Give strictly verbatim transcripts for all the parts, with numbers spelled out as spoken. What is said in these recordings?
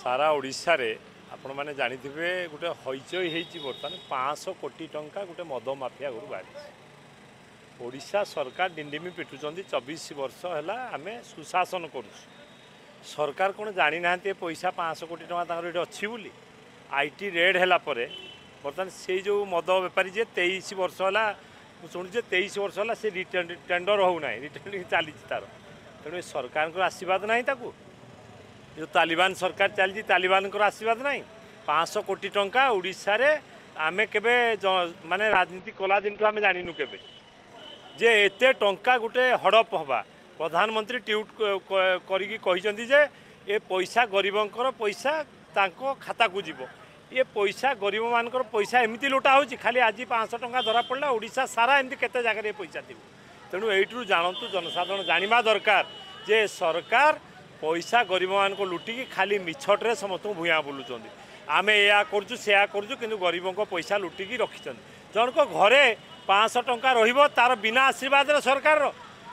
सारा ओडिशा रे आपण मैंने जानी गोटे हईचई होती बर्तमान पाँच कोटी टंका गोटे मद माफिया घर बाहरी ओडिशा सरकार डिंडिमी पिटुंट चौबीस वर्ष है आम सुशासन कर सरकार कौन जानी ना पैसा पाँच कोटी टंका ये अच्छी बोली आईटी रेड है बर्तमान से जो मद बेपारी जे तेईस वर्ष है शुणुचे तेईस वर्ष है सी टेंडर होना रिटेंडिंग चली तार तेणु सरकार आशीर्वाद ना ताकू जो तालिबान सरकार चलती तालिबान आशीर्वाद ना पाँच कोटी टंका ओडिशा रे आमे केबे माने राजनीति कला दिन आम जानू के जे एते टंका गोटे हड़प हवा प्रधानमंत्री ट्वीट करी जे ए पैसा गरीबंकर पैसा तांको खाता को जीवो ये पैसा गरीब मानकर पैसा एमती लुटा हो खाली आज पाँच टंका धरा पड़ा ओडिशा सारा एमती केते जगह ये पैसा थी तेणु यू जानतु जनसाधारण जानिबा दरकार जे सरकार पैसा गरीब मान को लुटिकी खाली मिछट्रे समस्त भूया बुलूँ आम या करूँ से करूँ कि गरीबों को पैसा लुटिकी रखी जन को घरे पाँच टंका रहिबो तार बिना आशीर्वाद सरकार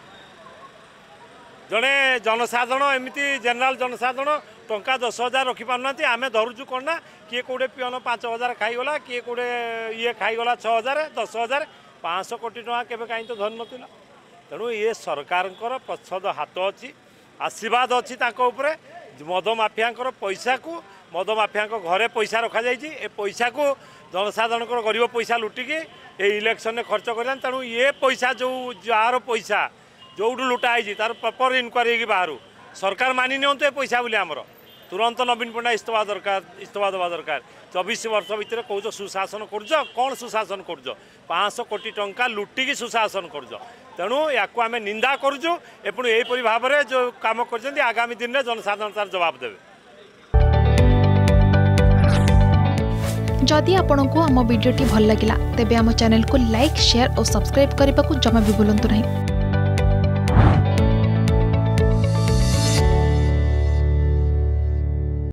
जड़े जनसाधारण एमती जेनेल जनसाधारण टंका दस हजार रखी पारना आम धरुचु कौन ना किए कौटे पिअन पाँच हजार खाईगला किए कौटे ये खाईगला छः हजार दस हजार पाँच कोटी टंका केवे कहीं तो धन नाला तेणु ये सरकार प्रच्छद हाथ अच्छी आशीर्वाद अच्छी उपरे मद माफिया पैसा को मद माफिया घरे पैसा रखा जाइए ए पैसा को जनसाधारण गरीब पैसा लुटिकी ये इलेक्शन में खर्च कर तेणु ये पैसा जो जार पैसा जो लुटा है तार प्रॉपर इनक्वारी बाहर सरकार मानि नियंतु ए पैसा बोली आमर तुरंत नवीन पट्टनायक इस्तफा दरकार इस्तफा देवा दरकार चौबीस वर्ष भितर कौच सुशासन कर कौन सुशासन कर पाँच कोटी टंका लुटिकी सुशासन कर तेणु या आम निंदा करुचु एपुण यहीपरि भाव में जो कम कर आगामी दिन में जनसाधारण तार जवाब देवे। जदि आपंक आम भिडी भल लगा तेब आम चैनल को लाइक शेयर और सब्सक्राइब करने को जमा भी भूलु नहीं।